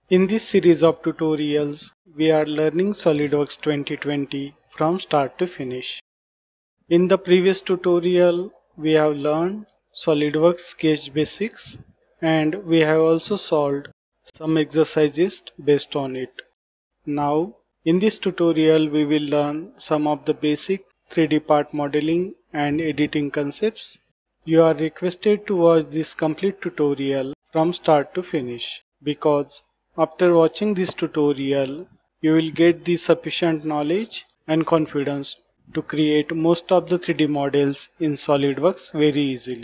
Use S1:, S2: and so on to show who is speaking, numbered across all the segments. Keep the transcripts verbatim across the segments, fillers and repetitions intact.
S1: In this series of tutorials, we are learning SolidWorks twenty twenty from start to finish. In the previous tutorial, we have learned SolidWorks Sketch Basics and we have also solved some exercises based on it. Now, in this tutorial, we will learn some of the basic three D part modeling and editing concepts. You are requested to watch this complete tutorial from start to finish because after watching this tutorial, you will get the sufficient knowledge and confidence to create most of the three D models in SolidWorks very easily.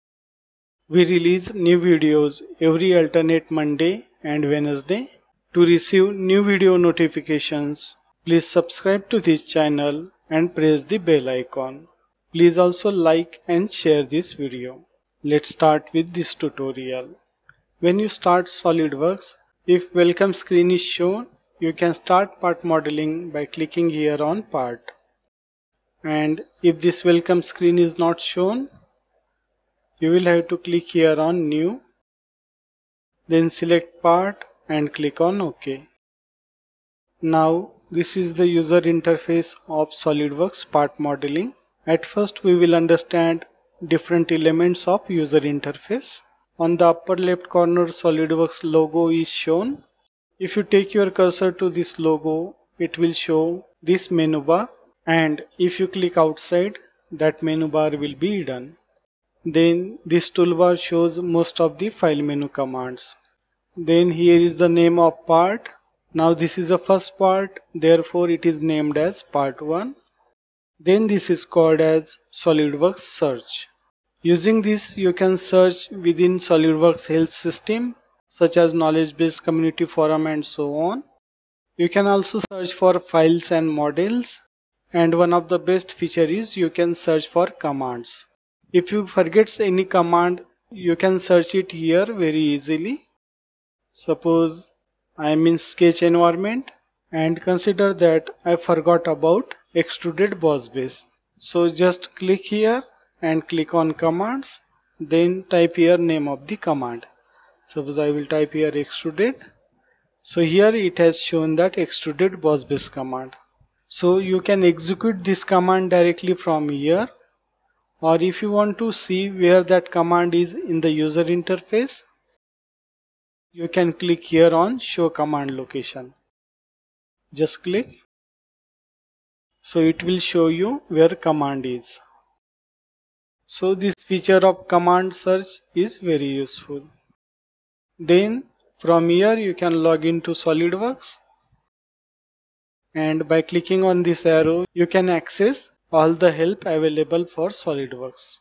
S1: We release new videos every alternate Monday and Wednesday. To receive new video notifications, please subscribe to this channel and press the bell icon. Please also like and share this video. Let's start with this tutorial. When you start SolidWorks, if welcome screen is shown, you can start part modeling by clicking here on part. And if this welcome screen is not shown, you will have to click here on new, then select part and click on OK. Now this is the user interface of SolidWorks part modeling. At first we will understand different elements of user interface. On the upper left corner, SolidWorks logo is shown. If you take your cursor to this logo, it will show this menu bar, and if you click outside, that menu bar will be hidden. Then this toolbar shows most of the file menu commands. Then here is the name of part. Now this is the first part, therefore it is named as part one. Then this is called as SolidWorks search. Using this, you can search within SolidWorks help system such as knowledge base, community forum and so on. You can also search for files and models, and one of the best feature is you can search for commands. If you forget any command, you can search it here very easily. Suppose I am in sketch environment and consider that I forgot about extruded boss base. So just click here and click on commands, then type here name of the command. Suppose I will type here extruded. So here it has shown that extruded boss base command. So you can execute this command directly from here, or if you want to see where that command is in the user interface, you can click here on show command location. Just click. So it will show you where command is. So this feature of command search is very useful. Then from here you can log into SolidWorks, and by clicking on this arrow you can access all the help available for SolidWorks.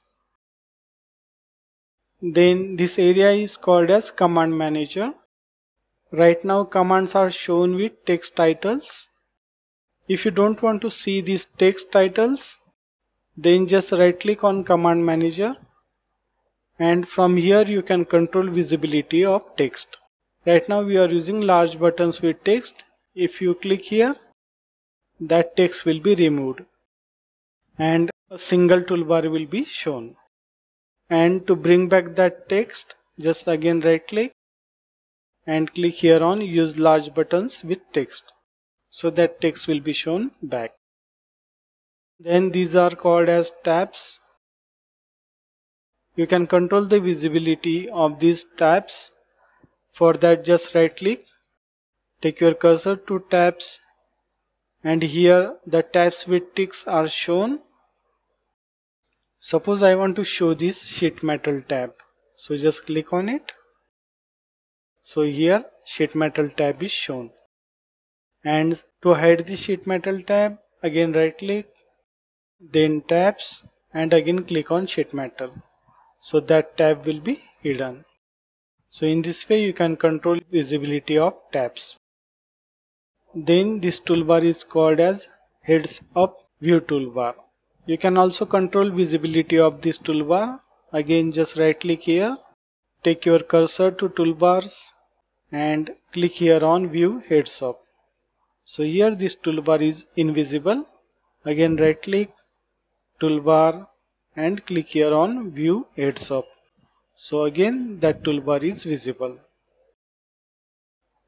S1: Then this area is called as command manager. Right now commands are shown with text titles. If you don't want to see these text titles, then just right click on command manager, and from here you can control visibility of text. Right now we are using large buttons with text. If you click here, that text will be removed and a single toolbar will be shown. And to bring back that text, just again right click and click here on use large buttons with text. So that text will be shown back. Then these are called as tabs. You can control the visibility of these tabs. For that, just right click, take your cursor to tabs, and here the tabs with ticks are shown. Suppose I want to show this sheet metal tab, so just click on it. So here sheet metal tab is shown, and to hide the sheet metal tab, again right click, then tabs, and again click on sheet metal, so that tab will be hidden. So in this way you can control visibility of tabs. Then this toolbar is called as heads up view toolbar. You can also control visibility of this toolbar. Again just right click here, take your cursor to toolbars and click here on view heads up. So here this toolbar is invisible. Again right click, toolbar, and click here on view heads up. So again that toolbar is visible.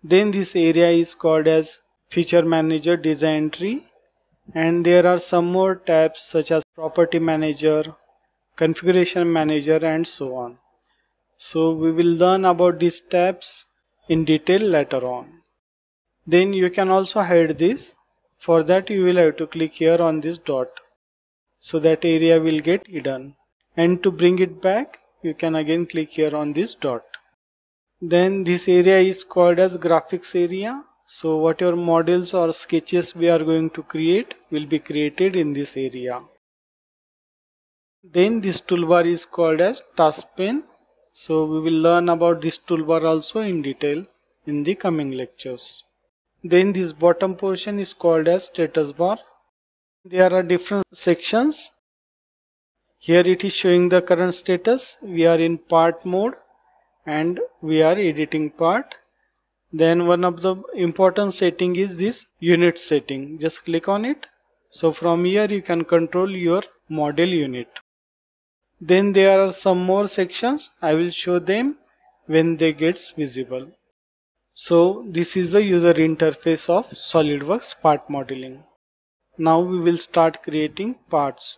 S1: Then this area is called as Feature Manager Design Tree, and there are some more tabs such as Property Manager, Configuration Manager, and so on. So we will learn about these tabs in detail later on. Then you can also hide this. For that you will have to click here on this dot. So that area will get hidden. And to bring it back, you can again click here on this dot. Then this area is called as graphics area. So whatever models or sketches we are going to create will be created in this area. Then this toolbar is called as task pane. So we will learn about this toolbar also in detail in the coming lectures. Then this bottom portion is called as status bar. There are different sections. Here it is showing the current status. We are in part mode and we are editing part. Then one of the important setting is this unit setting. Just click on it. So from here you can control your model unit. Then there are some more sections. I will show them when they gets visible. So this is the user interface of SolidWorks part modeling. Now we will start creating parts.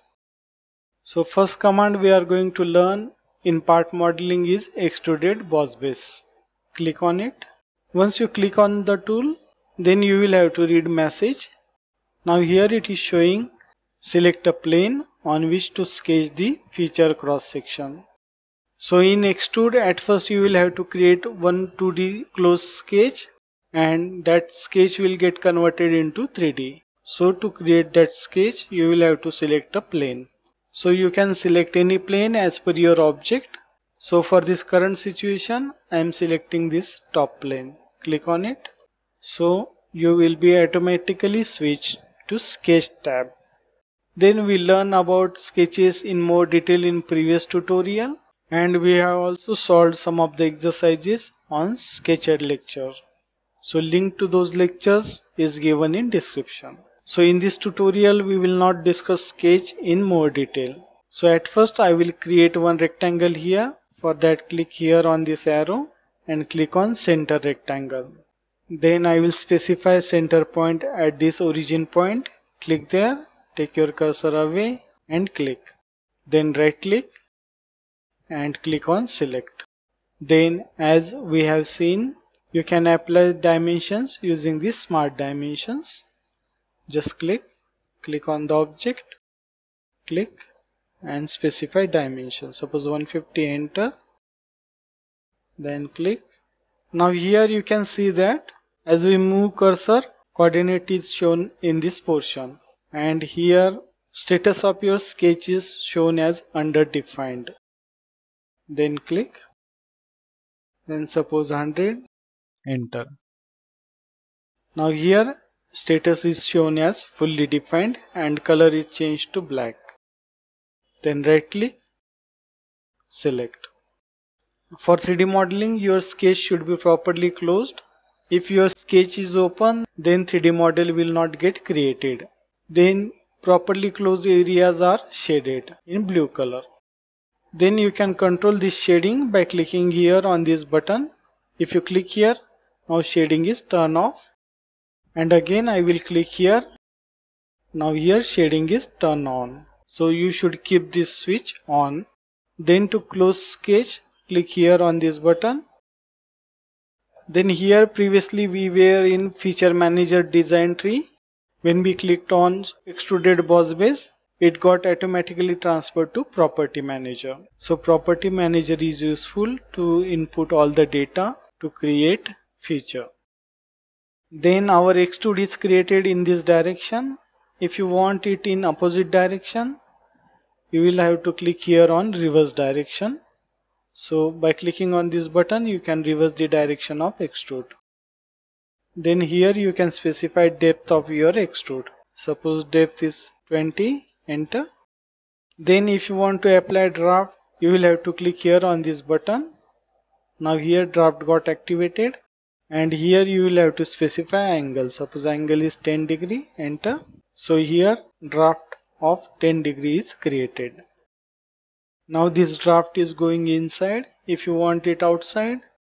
S1: So first command we are going to learn in part modeling is Extruded boss base. Click on it. Once you click on the tool, then you will have to read message. Now here it is showing select a plane on which to sketch the feature cross section. So in Extrude at first you will have to create one two D close sketch and that sketch will get converted into three D. So to create that sketch you will have to select a plane. So you can select any plane as per your object. So for this current situation I am selecting this top plane. Click on it. So you will be automatically switched to sketch tab. Then we learn about sketches in more detail in previous tutorial. And we have also solved some of the exercises on Sketched lecture. So link to those lectures is given in description. So in this tutorial we will not discuss sketch in more detail. So at first I will create one rectangle here. For that click here on this arrow and click on center rectangle. Then I will specify center point at this origin point. Click there, take your cursor away and click. Then right click and click on select. Then as we have seen, you can apply dimensions using these smart dimensions. Just click, click on the object, click and specify dimension. Suppose one fifty, enter, then click. Now here you can see that as we move cursor, coordinate is shown in this portion and here status of your sketch is shown as underdefined. Then click, then suppose one hundred, enter. Now here status is shown as fully defined and color is changed to black. Then right click, select. For three D modeling your sketch should be properly closed. If your sketch is open then three D model will not get created. Then properly closed areas are shaded in blue color. Then you can control this shading by clicking here on this button. If you click here, now shading is turned off. And again I will click here. Now here shading is turned on. So you should keep this switch on. Then to close sketch, click here on this button. Then here previously we were in Feature Manager Design Tree. When we clicked on Extruded Boss Base, it got automatically transferred to Property Manager. So Property Manager is useful to input all the data to create feature. Then our Extrude is created in this direction. If you want it in opposite direction, you will have to click here on reverse direction. So by clicking on this button, you can reverse the direction of Extrude. Then here you can specify depth of your Extrude. Suppose depth is twenty, enter. Then if you want to apply draft, you will have to click here on this button. Now here draft got activated. And here you will have to specify angle. Suppose angle is ten degree, enter. So here draft of ten degree is created. Now this draft is going inside. If you want it outside,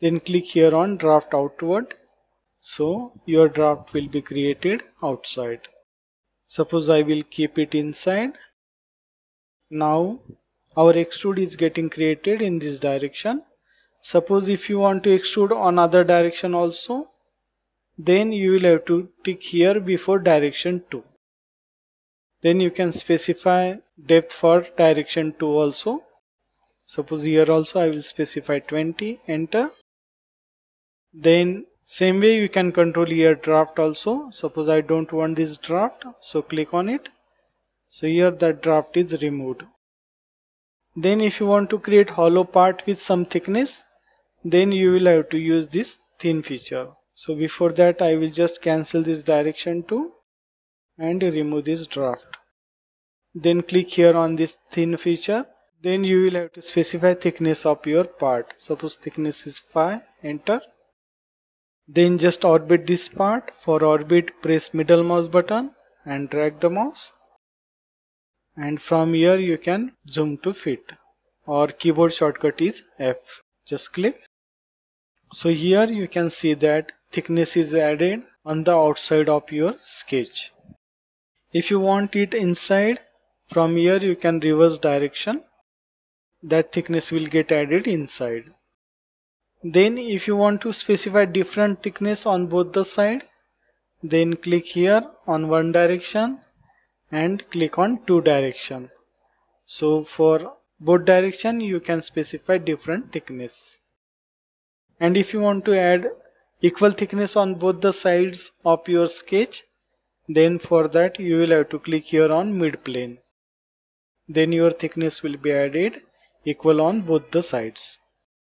S1: Then click here on draft outward. So your draft will be created outside. Suppose I will keep it inside. Now our extrude is getting created in this direction. Suppose if you want to extrude on other direction also, then you will have to tick here before direction two. Then you can specify depth for direction two also. Suppose here also I will specify twenty, enter. Then same way you can control here draft also. Suppose I don't want this draft, so click on it. So here that draft is removed. Then if you want to create hollow part with some thickness, then you will have to use this thin feature. So before that I will just cancel this direction two and remove this draft. Then click here on this thin feature. Then you will have to specify thickness of your part. Suppose thickness is five, enter. Then just orbit this part. For orbit, press middle mouse button and drag the mouse. And from here you can zoom to fit, or keyboard shortcut is F. Just click. So here you can see that thickness is added on the outside of your sketch. If you want it inside, from here you can reverse direction. That thickness will get added inside. Then if you want to specify different thickness on both the side, then click here on one direction and click on two direction. So for both direction you can specify different thickness. And if you want to add equal thickness on both the sides of your sketch, then for that you will have to click here on mid plane. Then your thickness will be added equal on both the sides.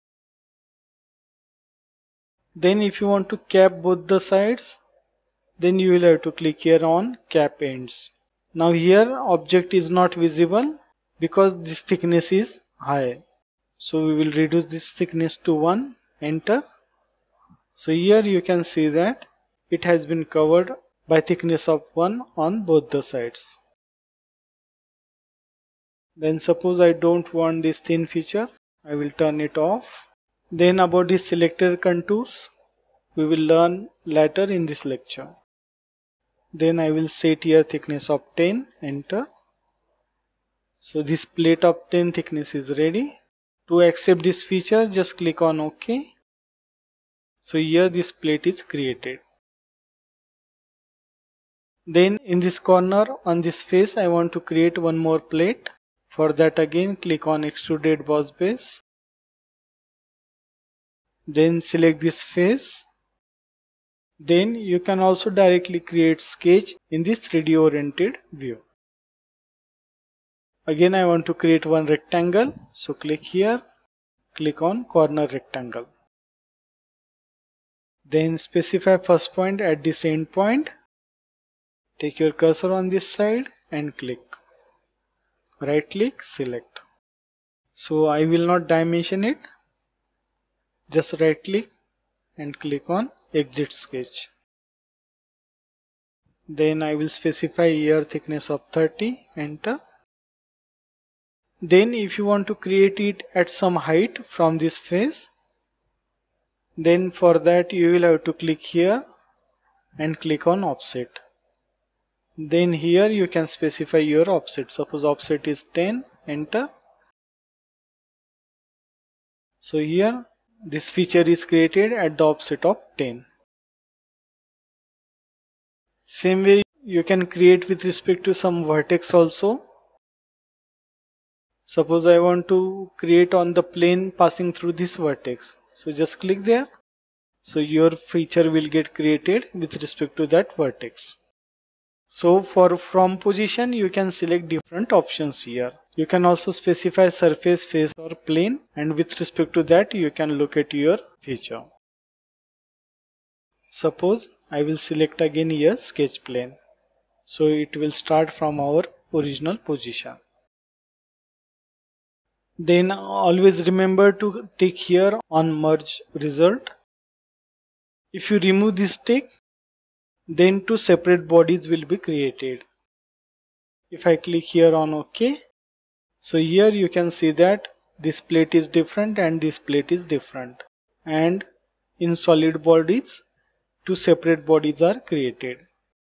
S1: Then if you want to cap both the sides, then you will have to click here on cap ends. Now here object is not visible because this thickness is high. So we will reduce this thickness to one, enter. So here you can see that it has been covered by thickness of one on both the sides. Then suppose I don't want this thin feature, I will turn it off. Then about the selector contours, we will learn later in this lecture. Then I will set here thickness of ten, enter. So this plate of ten thickness is ready. To accept this feature, just click on OK. So here this plate is created. Then in this corner on this face I want to create one more plate. For that again click on Extruded Boss Base. Then select this face. Then you can also directly create sketch in this three D oriented view. Again I want to create one rectangle. So click here. Click on corner rectangle. Then specify first point at this end point. Take your cursor on this side and click. Right click, select. So I will not dimension it. Just right click and click on exit sketch. Then I will specify here thickness of thirty, enter. Then if you want to create it at some height from this face, then for that you will have to click here and click on offset. Then here you can specify your offset. Suppose offset is ten, enter. So here this feature is created at the offset of ten. Same way you can create with respect to some vertex also. Suppose I want to create on the plane passing through this vertex. So just click there. So your feature will get created with respect to that vertex. So for from position you can select different options here. You can also specify surface, face or plane, and with respect to that you can look at your feature. Suppose I will select again here sketch plane. So it will start from our original position. Then always remember to tick here on merge result. If you remove this tick, then two separate bodies will be created. If I click here on OK, so here you can see that this plate is different and this plate is different. and in solid bodies, two separate bodies are created.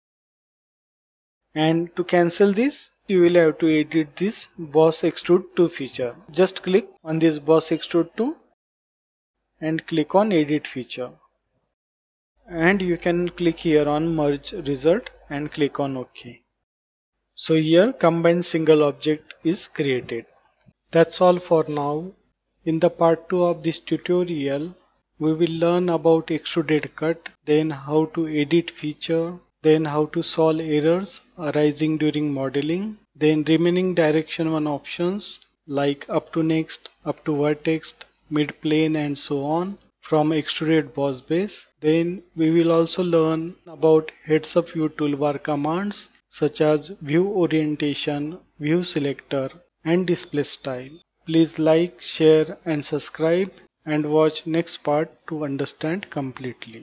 S1: And to cancel this, you will have to edit this Boss Extrude to feature. Just click on this Boss Extrude to and click on Edit feature. And you can click here on Merge Result and click on OK. So here combined single object is created. That's all for now. In the part two of this tutorial, we will learn about extruded cut, then how to edit feature, then how to solve errors arising during modeling, then remaining direction one options like up to next, up to vertex, mid plane and so on from extruded boss base. Then we will also learn about heads up view toolbar commands such as view orientation, view selector and display style. Please like, share and subscribe and watch next part to understand completely.